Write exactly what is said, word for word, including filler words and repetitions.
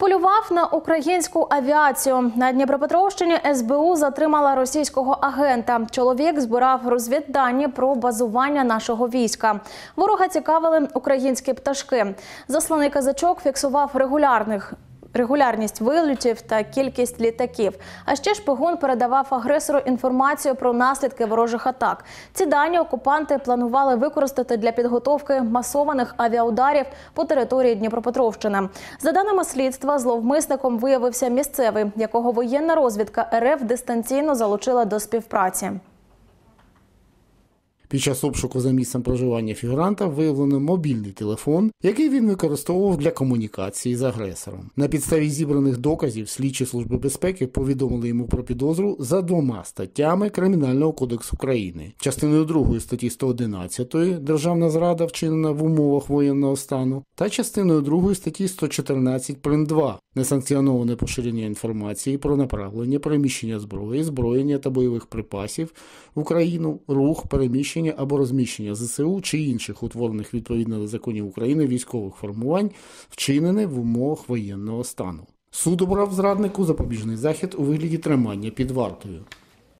Полював на українську авіацію. На Дніпропетровщині ес бе у затримала російського агента. Чоловік збирав розвіддані про базування нашого війська. Ворога цікавили українські пташки. Засланий казачок фіксував регулярних регулярність вильотів та кількість літаків. А ще шпигун передавав агресору інформацію про наслідки ворожих атак. Ці дані окупанти планували використати для підготовки масованих авіаударів по території Дніпропетровщини. За даними слідства, зловмисником виявився місцевий, якого воєнна розвідка ер еф дистанційно залучила до співпраці. Під час обшуку за місцем проживання фігуранта виявлено мобільний телефон, який він використовував для комунікації з агресором. На підставі зібраних доказів слідчі служби безпеки повідомили йому про підозру за двома статтями Кримінального кодексу України. Частиною другої статті сто одинадцять «Державна зрада, вчинена в умовах воєнного стану» та частиною другої статті сто чотирнадцять прим. два «Несанкціоноване поширення інформації про направлення, переміщення зброї, зброєння та бойових припасів в Україну, рух, переміщення або розміщення зе се у чи інших утворених відповідно до законів України військових формувань, вчинене в умовах воєнного стану». Суд обрав зраднику запобіжний захід у вигляді тримання під вартою.